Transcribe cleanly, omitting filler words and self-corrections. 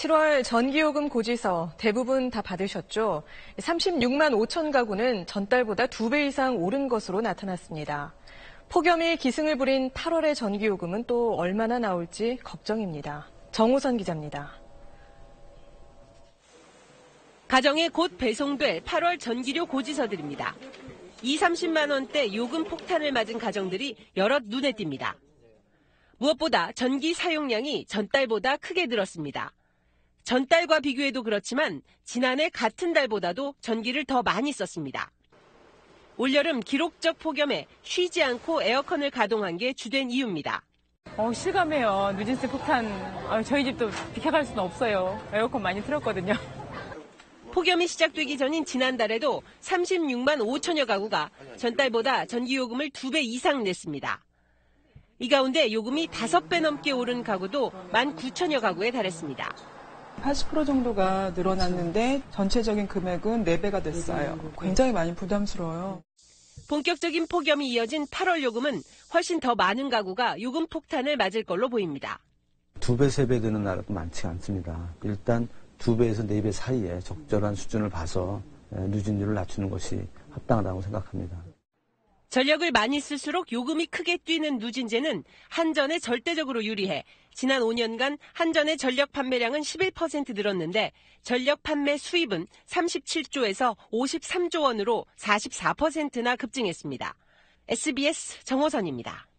7월 전기요금 고지서 대부분 다 받으셨죠? 36만 5천 가구는 전달보다 2배 이상 오른 것으로 나타났습니다. 폭염이 기승을 부린 8월의 전기요금은 또 얼마나 나올지 걱정입니다. 정호선 기자입니다. 가정에 곧 배송될 8월 전기료 고지서들입니다. 30만 원대 요금 폭탄을 맞은 가정들이 여럿 눈에 띕니다. 무엇보다 전기 사용량이 전달보다 크게 늘었습니다. 전달과 비교해도 그렇지만 지난해 같은 달보다도 전기를 더 많이 썼습니다. 올여름 기록적 폭염에 쉬지 않고 에어컨을 가동한 게 주된 이유입니다. 실감해요. 누진세 폭탄. 저희 집도 비켜갈 수는 없어요. 에어컨 많이 틀었거든요. 폭염이 시작되기 전인 지난달에도 36만 5천여 가구가 전달보다 전기요금을 2배 이상 냈습니다. 이 가운데 요금이 5배 넘게 오른 가구도 19,000여 가구에 달했습니다. 80% 정도가 늘어났는데 전체적인 금액은 4배가 됐어요. 굉장히 많이 부담스러워요. 본격적인 폭염이 이어진 8월 요금은 훨씬 더 많은 가구가 요금 폭탄을 맞을 걸로 보입니다. 2배, 3배 드는 나라도 많지 않습니다. 일단 2배에서 4배 사이에 적절한 수준을 봐서 누진율을 낮추는 것이 합당하다고 생각합니다. 전력을 많이 쓸수록 요금이 크게 뛰는 누진제는 한전에 절대적으로 유리해 지난 5년간 한전의 전력 판매량은 11% 늘었는데 전력 판매 수입은 37조에서 53조 원으로 44%나 급증했습니다. SBS 정호선입니다.